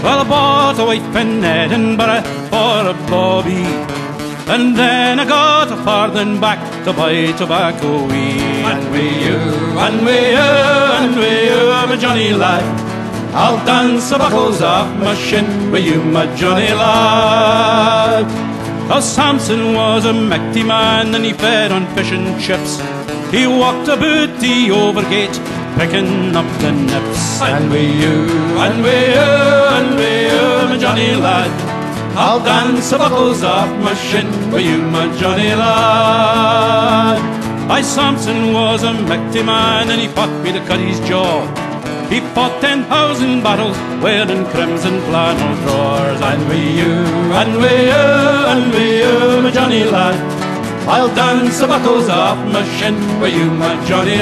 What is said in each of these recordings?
Well, I bought a wife in Edinburgh for a bobby, and then I got a farthing back to buy tobacco weed. And with you, and with you, and with you, my Johnny lad, I'll dance the buckles off my shin with you, my Johnny lad. Oh, Samson was a mighty man, and he fed on fish and chips. He walked about the overgate, picking up the nips. And with you, and with you, and with you, my Johnny lad, I'll dance the buckles off my shin with you, my Johnny lad. Aye, Samson was a mighty man, and he fought with the cuddy's jaw. He fought 10,000 battles wearing crimson flannel drawers. And with you, and with you, and with you, my Johnny lad, I'll dance the buckles off my shin with you, my Johnny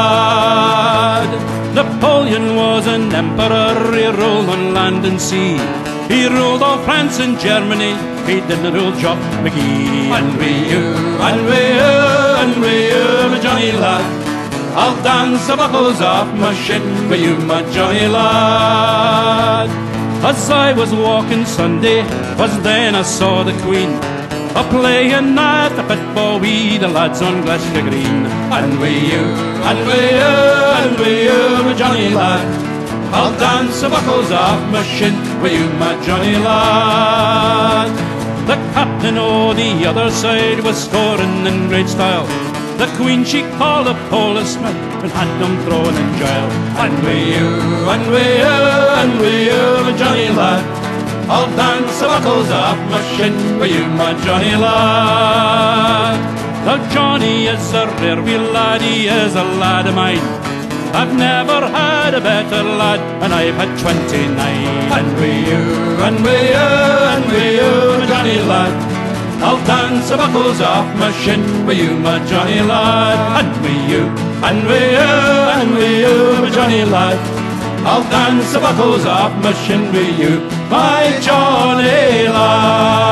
lad. Napoleon was an emperor, he ruled on land and sea. He ruled all France and Germany, he didn't rule Jock McGee. And with you, and with you, and with you, my Johnny lad, I'll dance the buckles off my shin with you, my Johnny lad. As I was walking Sunday, was then I saw the Queen a-playing at the pitfall with the lads on Glashgar Green. And with you, and with you, and with you, my Johnny lad, I'll dance the buckles off my shin with you, my Johnny lad. The captain on the other side was scoring in great style. The Queen she called a policeman and had them thrown in jail. And with you, and with you, and with you, my Johnny lad, I'll dance the buckles off my shin with you, my Johnny lad. Now Johnny is a rare wee lad, he is a lad of mine. I've never had a better lad, and I've had 29. And with you, and with you, and with you, my Johnny lad, I'll dance the buckles off my shin with you, my Johnny lad. And with you, and with you, and with you, my Johnny lad, I'll dance the buckles off my shin with you, my Johnny lad.